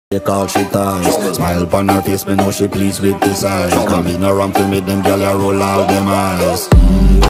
They call she ties. Smile upon her face, me know she pleased with this eyes. Come in around to make them gyal a roll out them eyes.